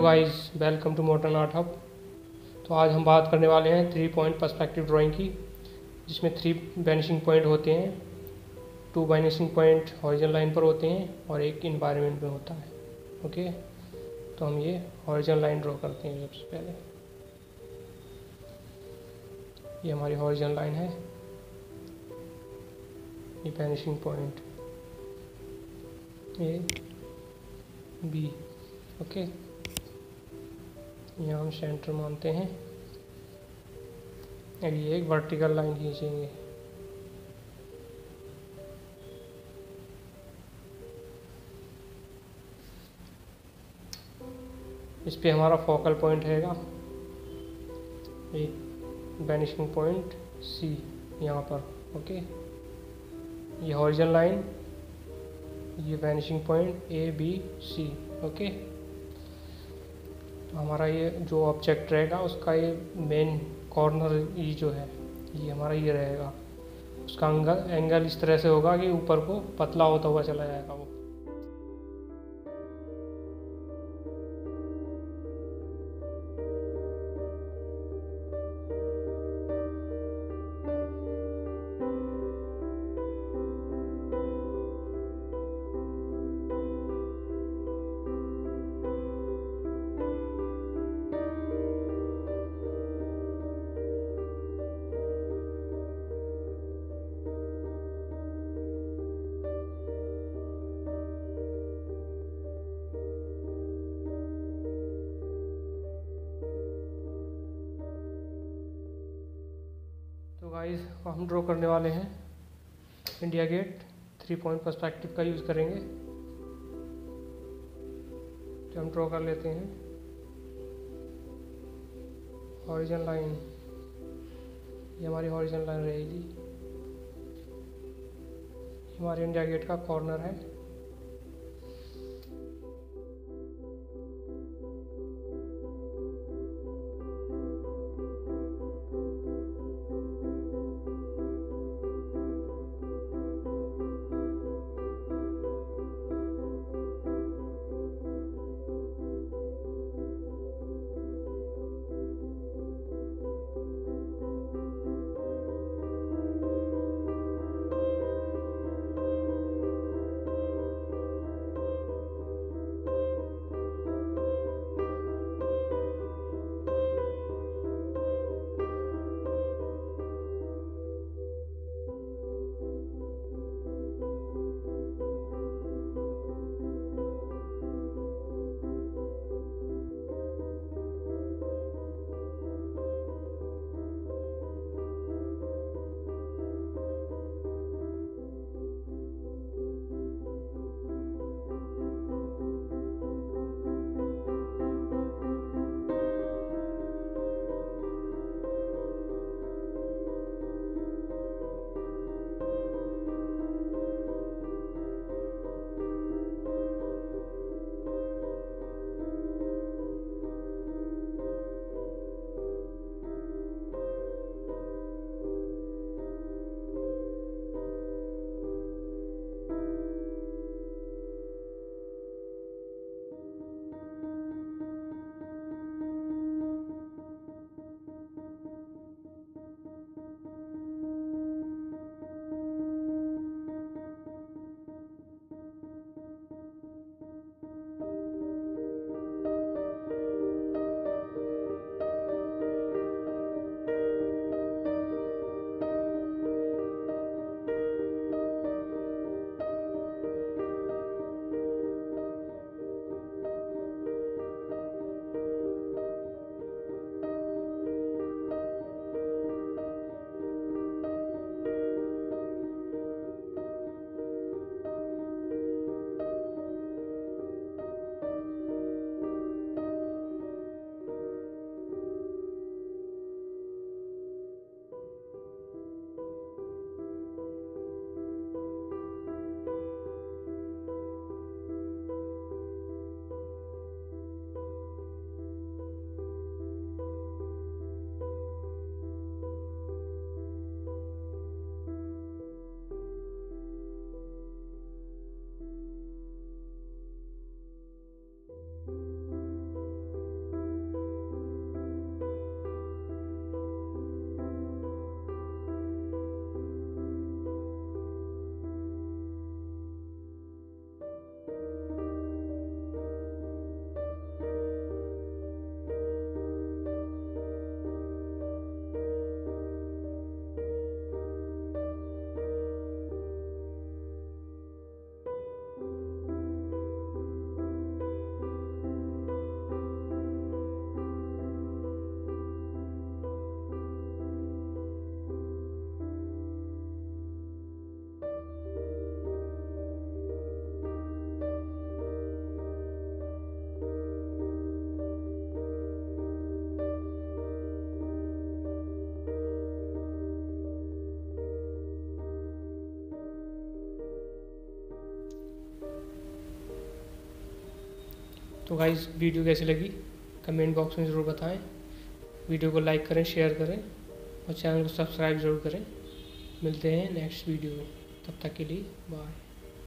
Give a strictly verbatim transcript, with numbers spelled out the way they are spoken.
Guys, welcome to modern art hub. तो आज हम बात करने वाले हैं थ्री पॉइंट पर्सपेक्टिव ड्राइंग की, जिसमें थ्री वैनिशिंग पॉइंट होते हैं। Two vanishing point horizontal line पर होते हैं और एक इन्वायरमेंट में होता है। ओके, तो हम ये हॉरिजॉन्टल लाइन ड्रॉ करते हैं। सबसे पहले ये हमारी हॉरिजॉन्टल लाइन है, ये vanishing point A B. Okay, यहाँ हम सेंटर मानते हैं। अब ये एक वर्टिकल लाइन खींचेंगे। इस पे हमारा फोकल पॉइंट रहेगा, एक वैनिशिंग पॉइंट सी यहाँ पर। ओके, ये हॉरिजॉन्टल लाइन, ये vanishing point A B C. Okay, तो हमारा ये जो ऑब्जेक्ट रहेगा उसका ये मेन कॉर्नर, ये जो है ये हमारा ये रहेगा। उसका एंगल एंगल इस तरह से होगा कि ऊपर को पतला होता हुआ चला जाएगा वो। तो गाइस, हम ड्रॉ करने वाले हैं India Gate. Three point perspective का यूज़ करेंगे। तो हम ड्रॉ कर लेते हैं हॉरिजॉन्टल लाइन। ये हमारी हॉरिजॉन्टल लाइन रहेगी, हमारे इंडिया गेट का कॉर्नर है। तो गाइस वीडियो कैसी लगी कमेंट बॉक्स में ज़रूर बताएं। वीडियो को लाइक करें, शेयर करें और चैनल को सब्सक्राइब ज़रूर करें। मिलते हैं नेक्स्ट वीडियो में, तब तक के लिए बाय।